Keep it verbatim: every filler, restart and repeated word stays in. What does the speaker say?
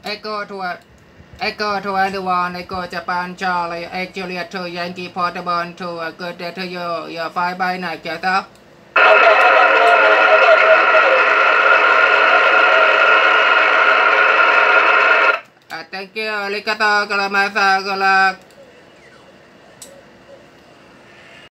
Echo to Echo to anyone, Echo Japan Charlie, actually to Yankee Portable to a good day to you, your five by night, get up. Thank you, Arigato, Galamasa, Galak.